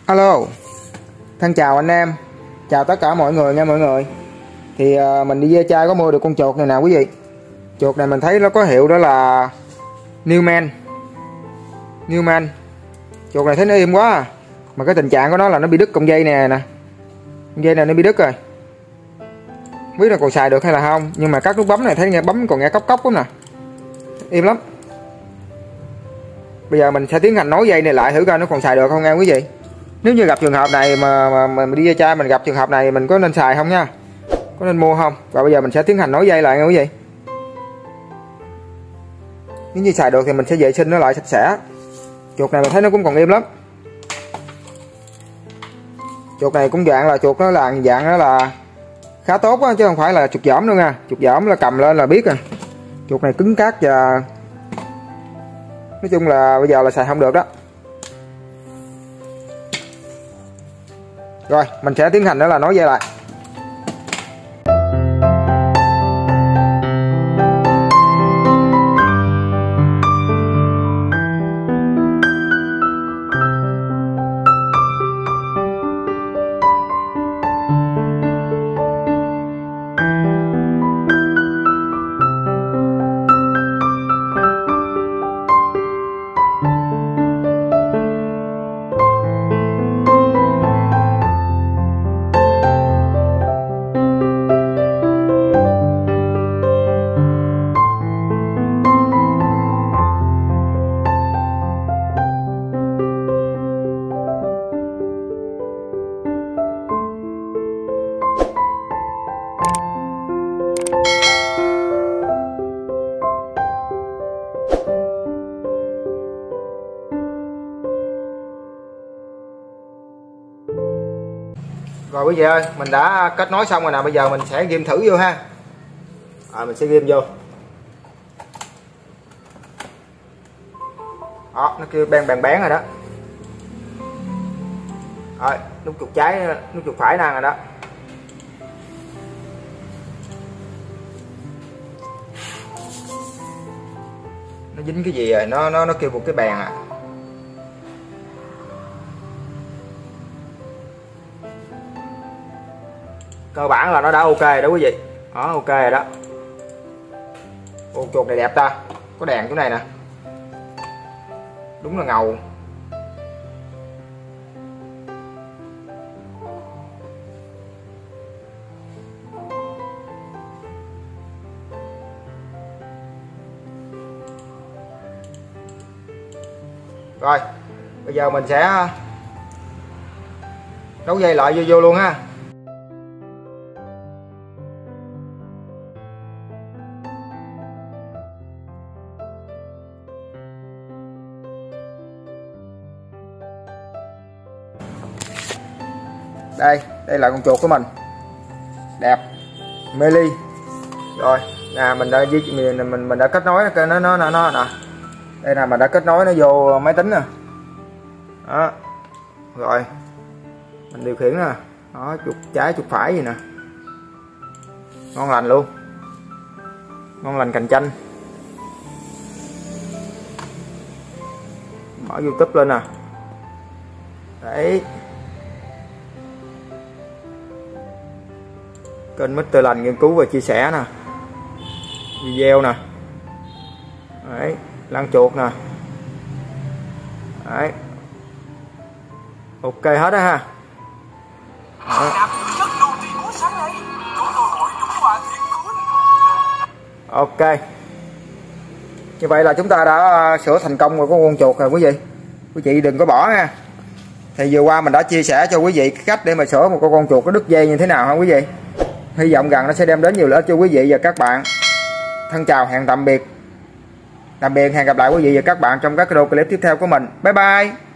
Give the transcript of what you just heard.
Alo, thân chào anh em, chào tất cả mọi người nha mọi người. Thì mình đi ve chai có mua được con chuột này nè quý vị. Chuột này mình thấy nó có hiệu đó là Newman. Chuột này thấy nó im quá à. Mà cái tình trạng của nó là nó bị đứt cọng dây nè. Con dây này nó bị đứt rồi. Không biết là còn xài được hay là không. Nhưng mà các nút bấm này thấy nghe bấm còn nghe cốc cốc lắm nè. Im lắm. Bây giờ mình sẽ tiến hành nối dây này lại thử coi nó còn xài được không nha quý vị. Nếu như gặp trường hợp này mà mình đi ve chai mình gặp trường hợp này mình có nên xài không nha, có nên mua không. Và bây giờ mình sẽ tiến hành nối dây lại nha quý vị. Nếu như xài được thì mình sẽ vệ sinh nó lại sạch sẽ. Chuột này mình thấy nó cũng còn im lắm. Chuột này cũng dạng là chuột nó là dạng nó là khá tốt á, chứ không phải là chuột dỏm đâu nha. Chuột dỏm là cầm lên là biết rồi. Chuột này cứng cáp và nói chung là bây giờ là xài không được đó. Rồi mình sẽ tiến hành đó là nối dây lại. Rồi bây giờ mình đã kết nối xong rồi nè, bây giờ mình sẽ ghim thử vô ha. Mình sẽ ghim vô. Đó, nó kêu bén rồi đó. Rồi, nút chuột trái, nút chuột phải nè rồi đó. Nó dính cái gì rồi, nó kêu một cái bèn à. Cơ bản là nó đã ok đó quý vị. Đó, ok rồi đó. Con chuột này đẹp ta. Có đèn chỗ này nè. Đúng là ngầu. Rồi, bây giờ mình sẽ đấu dây lại vô luôn ha. Đây là con chuột của mình, đẹp, mê ly. Rồi nè, mình đã kết nối nó nè. Đây là mình đã kết nối nó vô máy tính nè. Đó. Rồi mình điều khiển nè. Đó, chuột trái chuột phải gì nè, ngon lành luôn, ngon lành cạnh tranh. Mở YouTube lên nè. Đấy, kênh Mr. Lành nghiên cứu và chia sẻ nè, video nè. Đấy, lăn chuột nè. Đấy, ok hết đó ha. Đó. Ok, như vậy là chúng ta đã sửa thành công rồi con chuột rồi quý vị. Quý vị đừng có bỏ nha. Thì vừa qua mình đã chia sẻ cho quý vị cái cách để mà sửa một con chuột có đứt dây như thế nào ha quý vị. Hy vọng rằng nó sẽ đem đến nhiều lợi ích cho quý vị và các bạn. Thân chào, hẹn tạm biệt. Hẹn gặp lại quý vị và các bạn trong các video clip tiếp theo của mình. Bye bye.